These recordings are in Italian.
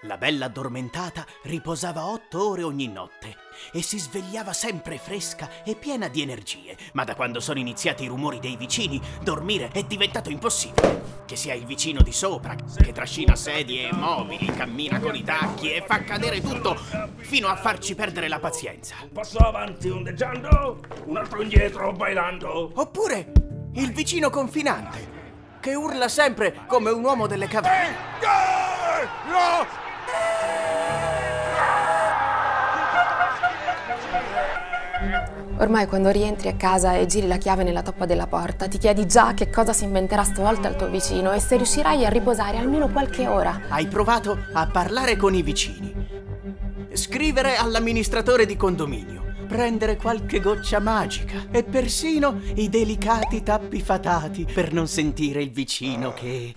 La bella addormentata riposava 8 ore ogni notte e si svegliava sempre fresca e piena di energie. Ma da quando sono iniziati i rumori dei vicini, dormire è diventato impossibile. Che sia il vicino di sopra, che trascina sedie e mobili, cammina con i tacchi e fa cadere tutto, fino a farci perdere la pazienza. Un passo avanti ondeggiando, un altro indietro bailando. Oppure il vicino confinante, che urla sempre come un uomo delle caverne. No! Ormai quando rientri a casa e giri la chiave nella toppa della porta, ti chiedi già che cosa si inventerà stavolta il tuo vicino e se riuscirai a riposare almeno qualche ora. Hai provato a parlare con i vicini, scrivere all'amministratore di condominio, prendere qualche goccia magica e persino i delicati tappi fatati per non sentire il vicino che...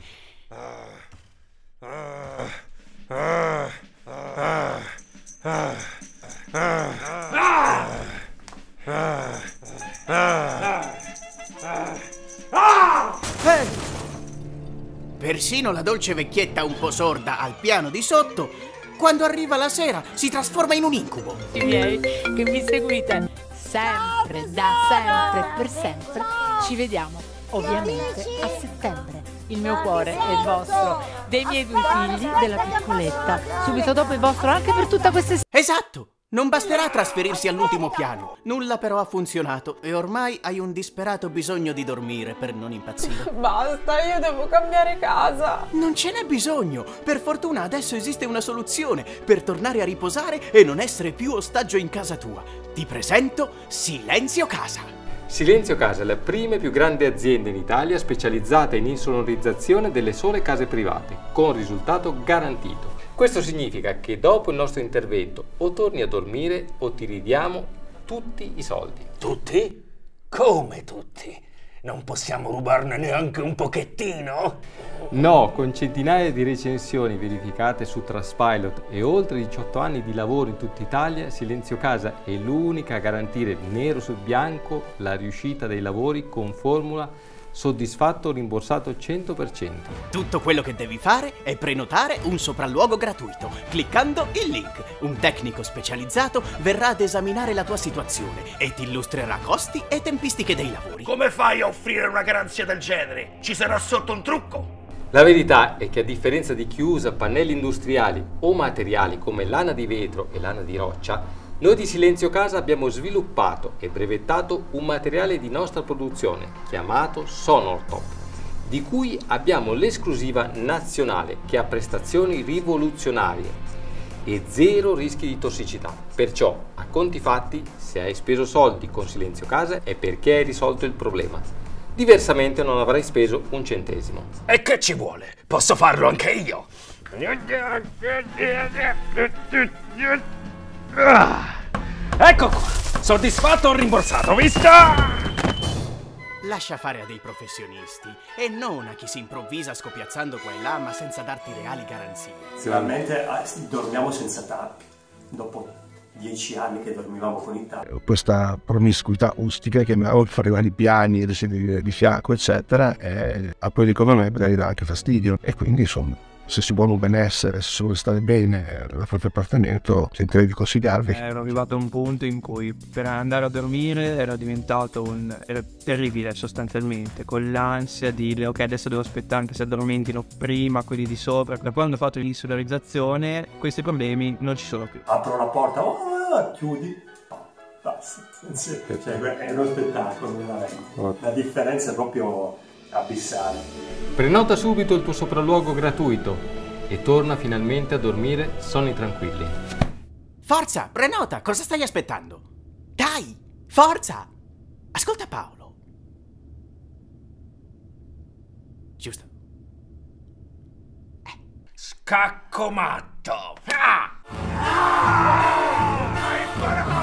Persino la dolce vecchietta un po' sorda al piano di sotto, quando arriva la sera, si trasforma in un incubo. I miei che mi seguite sempre, da sempre, per sempre, ci vediamo ovviamente a settembre. Il mio cuore è il vostro, dei miei 2 figli, della piccoletta, subito dopo il vostro anche per tutta questa... Esatto! Non basterà trasferirsi all'ultimo piano. Nulla però ha funzionato e ormai hai un disperato bisogno di dormire per non impazzire. Basta, io devo cambiare casa. Non ce n'è bisogno. Per fortuna adesso esiste una soluzione per tornare a riposare e non essere più ostaggio in casa tua. Ti presento Silenzio Casa. Silenzio Casa è la prima e più grande azienda in Italia specializzata in insonorizzazione delle sole case private, con risultato garantito. Questo significa che dopo il nostro intervento o torni a dormire o ti ridiamo tutti i soldi. Tutti? Come tutti? Non possiamo rubarne neanche un pochettino? No, con centinaia di recensioni verificate su Trustpilot e oltre 18 anni di lavoro in tutta Italia, Silenzio Casa è l'unica a garantire nero su bianco la riuscita dei lavori con formula soddisfatto o rimborsato 100%. Tutto quello che devi fare è prenotare un sopralluogo gratuito, cliccando il link. Un tecnico specializzato verrà ad esaminare la tua situazione e ti illustrerà costi e tempistiche dei lavori. Come fai a offrire una garanzia del genere? Ci sarà sotto un trucco? La verità è che a differenza di chi usa pannelli industriali o materiali come lana di vetro e lana di roccia, noi di Silenzio Casa abbiamo sviluppato e brevettato un materiale di nostra produzione chiamato Sonortop, di cui abbiamo l'esclusiva nazionale che ha prestazioni rivoluzionarie e 0 rischi di tossicità. Perciò, a conti fatti, se hai speso soldi con Silenzio Casa è perché hai risolto il problema. Diversamente non avrai speso un centesimo. E che ci vuole? Posso farlo anche io! Ecco qua! Soddisfatto o rimborsato, vista? Lascia fare a dei professionisti e non a chi si improvvisa scopiazzando qua e là ma senza darti reali garanzie. Finalmente dormiamo senza tappi. Dopo 10 anni che dormivamo con i tappi. Questa promiscuità ustica che fa arrivare i piani, le sedie di fianco, eccetera, e a quelli come me magari dà anche fastidio. E quindi, insomma, se si vuole un benessere, se si vuole stare bene nel proprio appartamento, sentirei di consigliarvi. Ero arrivato a un punto in cui per andare a dormire era diventato era terribile sostanzialmente, con l'ansia di ok, adesso devo aspettare che si addormentino prima quelli di sopra. Da quando ho fatto l'insolarizzazione questi problemi non ci sono più. Apro la porta, chiudi, basta. Cioè, è uno spettacolo veramente. La differenza è proprio abissale. Prenota subito il tuo sopralluogo gratuito e torna finalmente a dormire sonni tranquilli. Forza, prenota, cosa stai aspettando? Dai, forza! Ascolta Paolo. Giusto. Scacco matto!